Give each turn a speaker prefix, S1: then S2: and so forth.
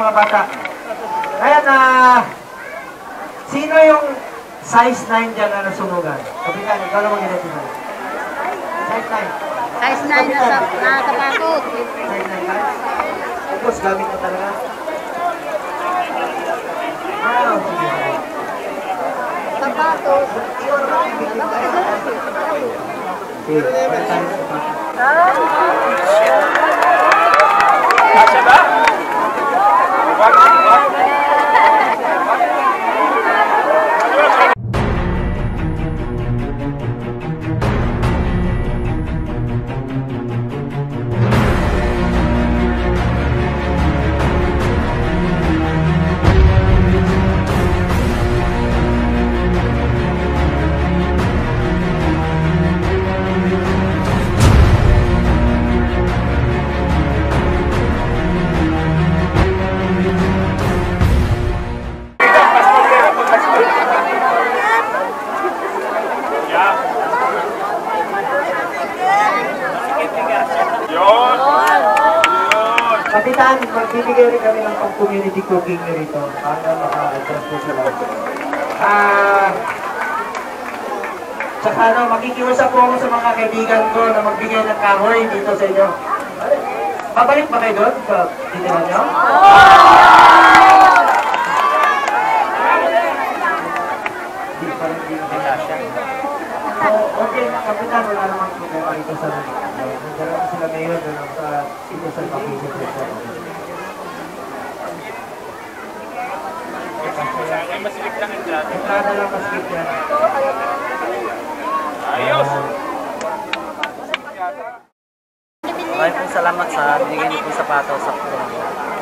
S1: mga bata. Ayan, sino yung size 9 dyan na nasunugan? Kapitan, ikaw lang mag-identify. Size 9.
S2: Size 9 na sapatos.
S1: Size 9 ka? Tapos, gamit mo talaga? Sige.
S2: Sapatos.
S3: Kasya ba?
S1: Kapitan, magbibigay rin kami ng pang-community cooking rito para maka-adjust po sila. Tsaka makikiusap po ako sa mga kaibigan ko na magbigay ng kahoy dito sa inyo. Babalik pa kayo doon sa tinihan nyo? Hindi pa rin siya. Okay, Kapitan, wala naman problema dito sa dalawa sila ngayon sa ito sa pakikip nito.
S3: Masilip lang yung dati.
S1: Entrada lang masilip yan.
S3: Ayos!
S4: Maraming salamat sa binigay niyo po sapatos sa